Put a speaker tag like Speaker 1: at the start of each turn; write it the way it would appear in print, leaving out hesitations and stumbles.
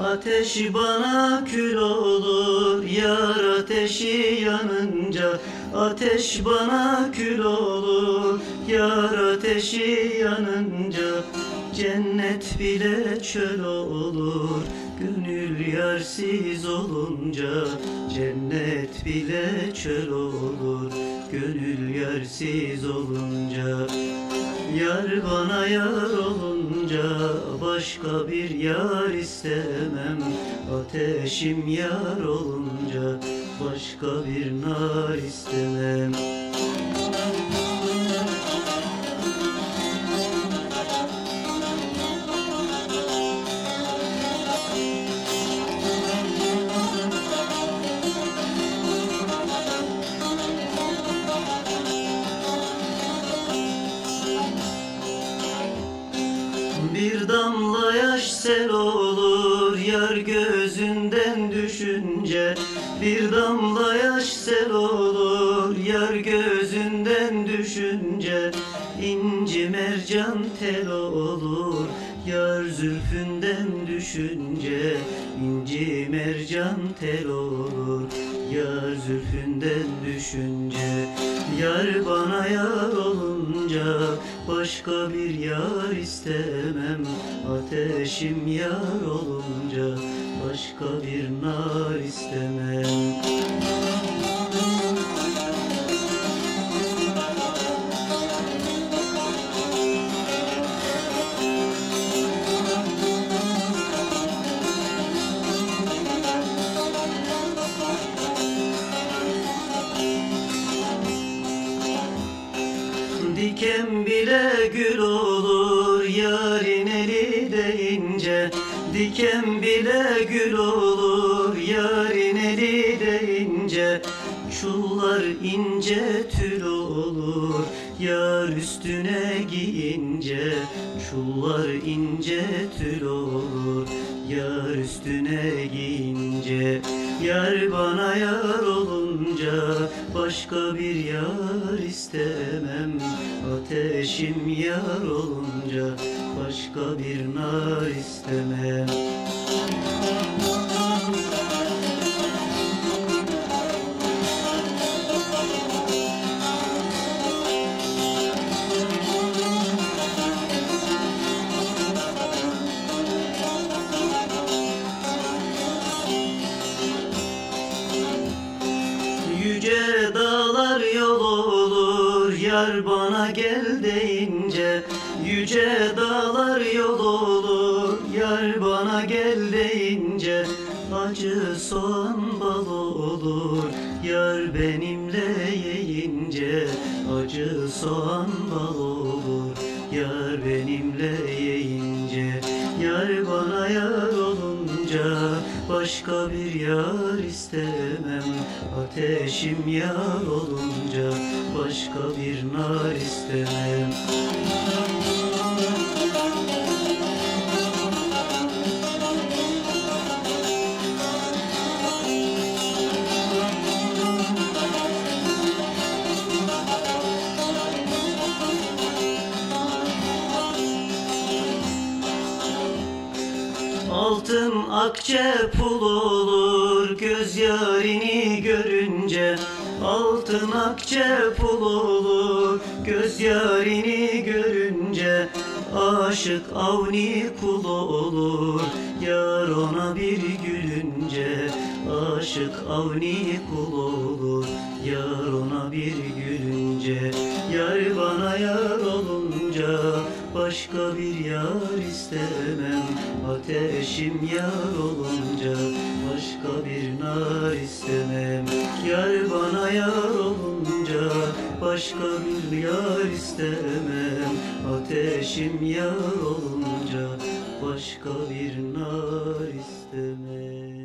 Speaker 1: Ateş bana kül olur, yar ateşi yanınca. Ateş bana kül olur, yar ateşi yanınca. Cennet bile çöl olur, gönül yarsiz olunca. Cennet bile çöl olur, gönül yarsiz olunca. Yar bana yar olunca başka bir yar istemem. Ateşim yar olunca başka bir nar istemem. Bir damla yaş sel olur, yar gözünden düşünce. Bir damla yaş sel olur, yar gözünden düşünce. İnci mercan tel olur, yar zülfünden düşünce. İnci mercan tel olur, yar zülfünden düşünce. Yar bana yar olunca başka bir yar istemem. Ateşim yar olunca başka bir nar istemem. Diken bile gül olur, yarın eli deyince. Diken bile gül olur, yarın eli deyince. Çullar ince tül olur, yar üstüne giyince. Çullar ince tül olur, yar üstüne giyince. Yar bana yar olunca başka bir yar istemem. Ateşim yar olunca başka bir nar istemem. Yüce dağlar yol olur, yar bana gel deyince. Yüce dağlar yol olur, yar bana gel deyince. Acı soğan bal olur, yar benimle yiyince. Acı soğan bal olur, yar benimle yiyince. Yar bana yar olunca başka bir yar istemem. Ateşim yar olunca başka bir nar istemem. Altın akçe pul olur, göz yarini görünce. Altın akçe pul olur, göz yarini görünce. Aşık avni kul olur, yar ona bir gülünce. Aşık avni kul olur, yar ona bir gülünce. Yar bana yar olunca başka bir yar istemem. Ateşim yar olunca başka bir nar istemem. Yar bana yar olunca başka bir yar istemem. Ateşim yar olunca başka bir nar istemem.